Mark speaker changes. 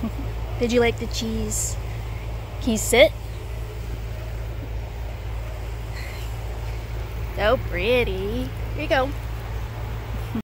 Speaker 1: Did you like the cheese? Can you sit? So pretty. Here you go.